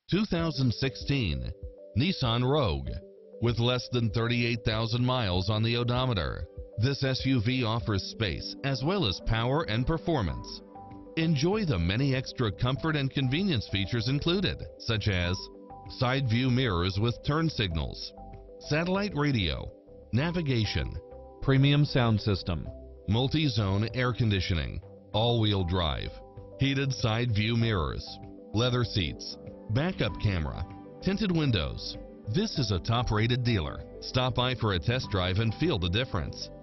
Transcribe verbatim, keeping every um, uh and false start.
two thousand sixteen Nissan Rogue. With less than thirty-eight thousand miles on the odometer, this S U V offers space as well as power and performance. Enjoy the many extra comfort and convenience features included, such as side view mirrors with turn signals, satellite radio, navigation, premium sound system, multi-zone air conditioning, all-wheel drive, heated side view mirrors, leather seats, backup camera, tinted windows. This is a top-rated dealer. Stop by for a test drive and feel the difference.